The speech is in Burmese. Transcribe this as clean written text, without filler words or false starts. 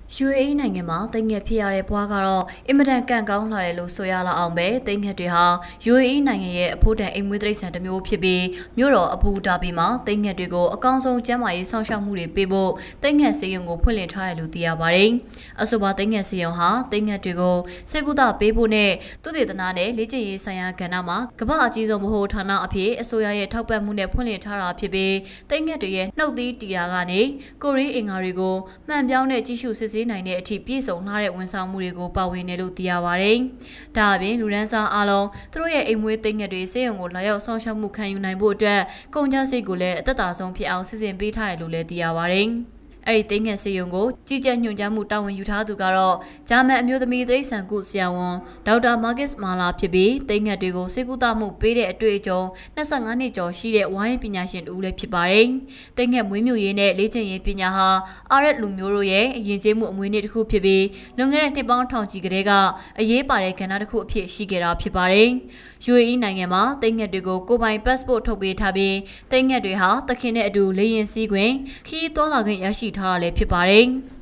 UAE နိုင်ငံမှာတိမ်ငယ်ဖြစ်ရတဲ့ဘွားကတော့အင်မတန်ကန့်ကောင်းလာတယ်လို့ဆိုရလောက်အောင်ပဲတိမ်ငယ်တွေဟာ UAE နိုင်ငံရဲ့အဖို့တန်အိမ်မွေးတိရစ္ဆာန်တစ်မျိုးဖြစ်ပြီးမြို့တော်အဘူဒါဘီမှာတိမ်ငယ်တွေကိုအကောင်းဆုံးကျန်းမာရေးဆောင်ရှောက်မှုတွေပေးဖို့တိမ်ငယ်စီရင်ကိုဖွင့်လှစ်ထားရလို့သိရပါတယ်။အဆိုပါတိမ်ငယ်စီရင်ဟာတိမ်ငယ်တွေကိုစိတ်ကူးတာပေးဖို့နဲ့သူတေသနာနဲ့လေ့ကျင့်ရေးဆိုင်ရာကဏ္ဍမှာကမ္ဘာအကြီးဆုံးဗဟိုဌာနအဖြစ်အစိုးရရဲ့ထောက်ပံ့မှုနဲ့ဖွင့်လှစ်ထားတာဖြစ်ပြီးတိမ်ငယ်တွေရဲ့နှုတ်သီးတီယာကနေကိုရီးအင်္ဂါတွေကိုမှန်ပြောင်းတဲ့ကြီးစုစစ်ဆေးနိုင်တဲ့အထိပြည့်စုံလာတဲ့ဝန်ဆောင်မှုတွေကိုပါဝင်တယ်လို့သိရပါတယ်။ဒါအပြင်လူဒန်းစားအားလုံးသူတို့ရဲ့အိမ်မွေးသိမ်းငယ်တွေစေယုံကိုလာရောက်ဆောင်ရှောက်မှုခံယူနိုင်ဖို့အတွက်ကုန်ကျစရိတ်ကိုလည်းအသက်သာဆုံးဖြစ်အောင်စီစဉ်ပေးထားတယ်လို့လည်းသိရပါတယ်။အဲ့ဒီတိမ်ငယ်စီယုံကိုကြီးကြပ်ညွှန်ကြားမှုတာဝန်ယူထားသူကတော့ဂျာမန်အမျိုးသမီးတိရစ္ဆာန်ကုဆရာဝန်ဒေါက်တာမာဂစ်မာလာဖြစ်ပြီးတိမ်ငယ်တွေကိုစေကူတာမှုပေးတဲ့အတွေ့အကြုံ25နှစ်ကျော်ရှိတဲ့ဝိုင်းပညာရှင်တူလည်းဖြစ်ပါတယ်။တိမ်ငယ်မွေးမြူရေးနဲ့လေ့ကျင့်ရေးပညာဟာအာရက်လူမျိုးတို့ရဲ့အရင်ကျေးမှုအမွေနေ့တစ်ခုဖြစ်ပြီးလွန်ခဲ့တဲ့နှစ်ပေါင်းထောင်ချီကတည်းကအရေးပါတဲ့ကဏ္ဍတစ်ခုအဖြစ်ရှိခဲ့တာဖြစ်ပါတယ်။ UAE နိုင်ငံမှာတိမ်ငယ်တွေကိုကိုပိုင် passport ထုတ်ပေးထားပြီးတိမ်ငယ်တွေဟာတခင်နဲ့အတူလေယာဉ်စီးခွင့်ခီးသွွာလာခွင့်ရရှိထားတာလည်းဖြစ်ပါတယ်။